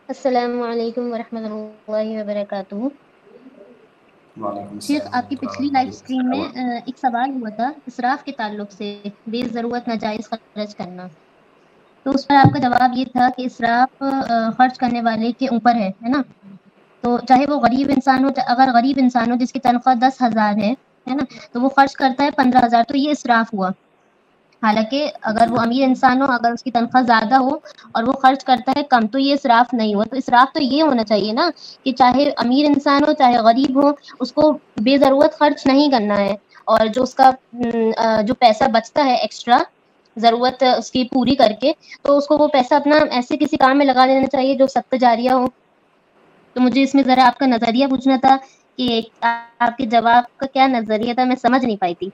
السلام علیکم ورحمۃ اللہ وبرکاتہ۔ وعلیکم شیخ، السلام آپ کی ورحمۃ اللہ پچھلی لائف وبرکاتہ۔ اسٹریم میں ایک سوال ہوا تھا اسراف کے تعلق سے، بے ضرورت ناجائز خرچ کرنا۔ تو اس پر آپ کا جواب یہ تھا کہ اسراف خرچ کرنے والے کے اوپر ہے نا؟ تو چاہے وہ غریب انسان ہو، اگر غریب انسان ہو جس کی تنخواہ 10,000 ہے نا، تو وہ خرچ کرتا ہے 15,000، تو یہ اسراف ہوا۔ حالانکہ اگر جی وہ امیر انسان ہو، اگر اس کی تنخواہ زیادہ ہو اور وہ خرچ کرتا ہے کم، تو یہ اسراف نہیں ہوا۔ تو اسراف تو یہ ہونا چاہیے نا کہ چاہے امیر انسان ہو چاہے غریب ہو، اس کو بے ضرورت خرچ نہیں کرنا ہے، اور جو اس کا جو پیسہ بچتا ہے ایکسٹرا ضرورت اس کی پوری کر کے، تو اس کو وہ پیسہ اپنا ایسے کسی کام میں لگا دینا چاہیے جو صدقہ جاریہ ہو۔ تو مجھے اس میں ذرا آپ کا نظریہ پوچھنا تھا کہ آپ کے جواب کا کیا نظریہ تھا، میں سمجھ نہیں پائی تھی۔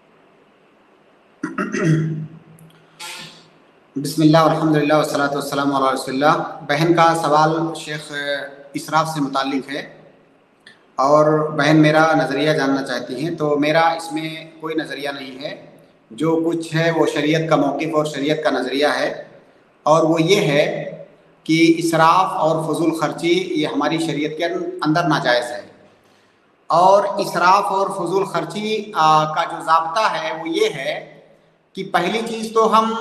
بسم اللہ والحمد للہ والصلاۃ والسلام علی رسول اللہ۔ بہن کا سوال شیخ اسراف سے متعلق ہے، اور بہن میرا نظریہ جاننا چاہتی ہیں۔ تو میرا اس میں کوئی نظریہ نہیں ہے، جو کچھ ہے وہ شریعت کا موقف اور شریعت کا نظریہ ہے، اور وہ یہ ہے کہ اسراف اور فضول خرچی یہ ہماری شریعت کے اندر ناجائز ہے۔ اور اسراف اور فضول خرچی کا جو ضابطہ ہے وہ یہ ہے کہ پہلی چیز تو ہم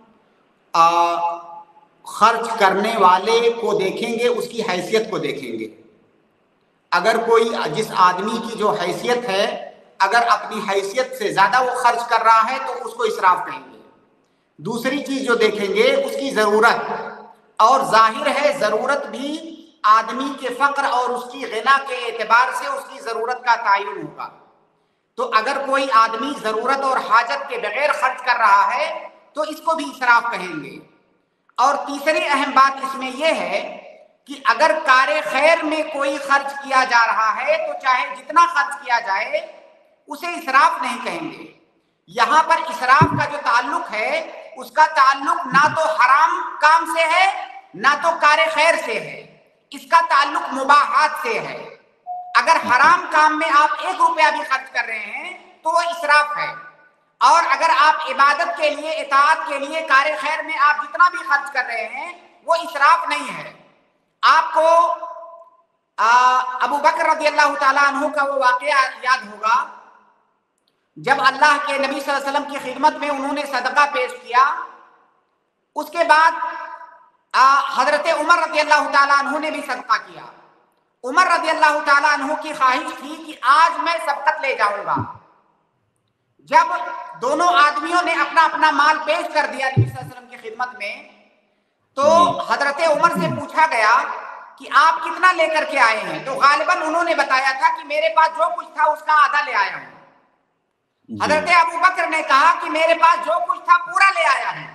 خرچ کرنے والے کو دیکھیں گے، اس کی حیثیت کو دیکھیں گے۔ اگر کوئی جس آدمی کی جو حیثیت ہے، اگر اپنی حیثیت سے زیادہ وہ خرچ کر رہا ہے تو اس کو اسراف کہیں گے۔ دوسری چیز جو دیکھیں گے اس کی ضرورت، اور ظاہر ہے ضرورت بھی آدمی کے فقر اور اس کی غنا کے اعتبار سے اس کی ضرورت کا تعین ہوگا۔ تو اگر کوئی آدمی ضرورت اور حاجت کے بغیر خرچ کر رہا ہے تو اس کو بھی اسراف کہیں گے۔ اور تیسری اہم بات اس میں یہ ہے کہ اگر کار خیر میں کوئی خرچ کیا جا رہا ہے تو چاہے جتنا خرچ کیا جائے اسے اسراف نہیں کہیں گے۔ یہاں پر اسراف کا جو تعلق ہے اس کا تعلق نہ تو حرام کام سے ہے نہ تو کار خیر سے ہے، اس کا تعلق مباحات سے ہے۔ اگر حرام کام میں آپ 1 روپیہ بھی خرچ کر رہے ہیں تو وہ اسراف ہے، اور اگر آپ عبادت کے لیے اطاعت کے لیے کار خیر میں آپ جتنا بھی خرچ کر رہے ہیں وہ اسراف نہیں ہے۔ آپ کو ابو بکر رضی اللہ تعالیٰ عنہ کا وہ واقعہ یاد ہوگا جب اللہ کے نبی صلی اللہ علیہ وسلم کی خدمت میں انہوں نے صدقہ پیش کیا۔ اس کے بعد حضرت عمر رضی اللہ تعالیٰ عنہ نے بھی صدقہ کیا۔ عمر رضی اللہ تعالیٰ عنہ کی خواہش تھی کہ آج میں سبقت لے جاؤں گا۔ جب دونوں آدمیوں نے اپنا اپنا مال پیش کر دیا نبی صلی اللہ علیہ وسلم کی خدمت میں، تو حضرت عمر سے پوچھا گیا کہ آپ کتنا لے کر کے آئے ہیں؟ تو غالباً انہوں نے بتایا تھا کہ میرے پاس جو کچھ تھا اس کا آدھا لے آیا ہوں۔ حضرت ابو بکر نے کہا کہ میرے پاس جو کچھ تھا پورا لے آیا ہے۔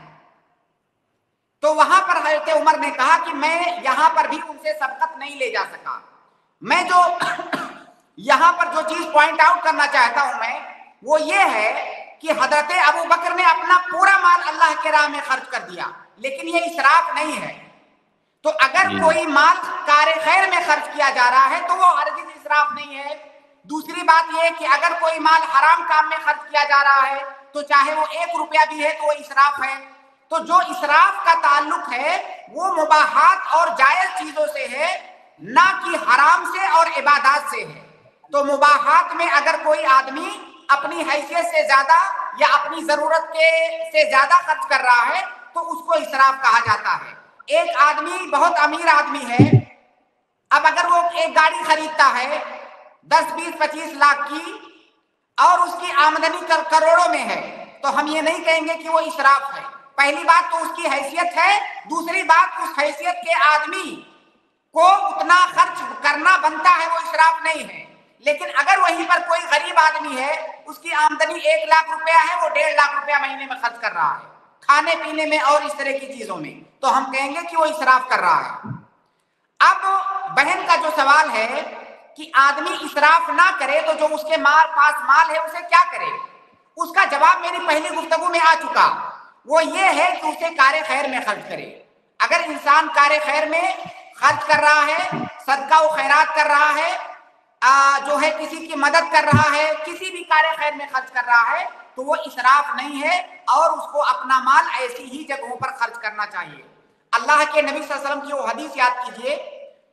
تو وہاں پر حضرت عمر نے کہا کہ میں یہاں پر بھی ان سے سبقت نہیں لے جا سکا۔ میں جو یہاں پر جو چیز پوائنٹ آؤٹ کرنا چاہتا ہوں میں وہ یہ ہے کہ حضرت ابو بکر نے اپنا پورا مال اللہ کے راہ میں خرچ کر دیا، لیکن یہ اسراف نہیں ہے۔ تو اگر کوئی مال کار خیر میں خرچ کیا جا رہا ہے تو وہ ہرگز اسراف نہیں ہے۔ دوسری بات یہ کہ اگر کوئی مال حرام کام میں خرچ کیا جا رہا ہے تو چاہے وہ 1 روپیہ بھی ہے تو وہ اسراف ہے۔ تو جو اسراف کا تعلق ہے وہ مباحات اور جائز چیزوں سے ہے، نہ کہ حرام سے اور عبادات سے ہے۔ تو مباحات میں اگر کوئی آدمی اپنی حیثیت سے زیادہ یا اپنی ضرورت سے زیادہ خرچ کر رہا ہے تو اس کو اسراف کہا جاتا ہے۔ ایک آدمی بہت امیر آدمی ہے، اب اگر وہ ایک گاڑی خریدتا ہے 10 20 25 لاکھ کی اور اس کی آمدنی کروڑوں میں ہے تو ہم یہ نہیں کہیں گے کہ وہ اسراف ہے۔ پہلی بات تو اس کی حیثیت ہے، دوسری بات اس حیثیت کے آدمی کو اتنا خرچ کرنا بنتا ہے، وہ اسراف نہیں ہے۔ لیکن اگر وہیں پر کوئی غریب آدمی ہے، اس کی آمدنی 1 لاکھ روپیہ ہے، وہ 1.5 لاکھ روپیہ مہینے میں خرچ کر رہا ہے کھانے پینے میں اور اس طرح کی چیزوں میں، تو ہم کہیں گے کہ وہ اسراف کر رہا ہے۔ اب بہن کا جو سوال ہے کہ آدمی اسراف نہ کرے تو جو اس کے پاس مال ہے اسے کیا کرے، اس کا جواب میری پہلی گفتگو میں آ چکا۔ وہ یہ ہے کہ اسے کار خیر میں خرچ کرے۔ اگر انسان کار خیر میں خرچ کر رہا ہے، صدقہ و خیرات کر رہا ہے، جو ہے کسی کی مدد کر رہا ہے، کسی بھی کار خیر میں خرچ کر رہا ہے تو وہ اسراف نہیں ہے، اور اس کو اپنا مال ایسی ہی جگہوں پر خرچ کرنا چاہیے۔ اللہ کے نبی صلی اللہ علیہ وسلم کی وہ حدیث یاد کیجئے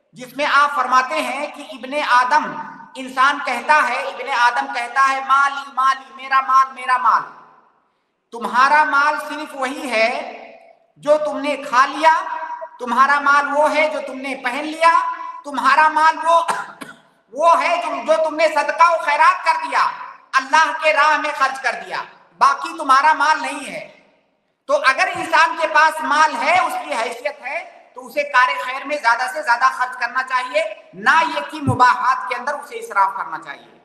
جس میں آپ فرماتے ہیں کہ ابن آدم انسان کہتا ہے، ابن آدم کہتا ہے مالی مالی، میرا مال میرا مال۔ تمہارا مال صرف وہی ہے جو تم نے کھا لیا، تمہارا مال وہ ہے جو تم نے پہن لیا، تمہارا مال وہ ہے جو تم نے صدقہ و خیرات کر دیا، اللہ کے راہ میں خرچ کر دیا، باقی تمہارا مال نہیں ہے۔ تو اگر انسان کے پاس مال ہے، اس کی حیثیت ہے، تو اسے کار خیر میں زیادہ سے زیادہ خرچ کرنا چاہیے، نہ یہ کہ مباحات کے اندر اسے اسراف کرنا چاہیے۔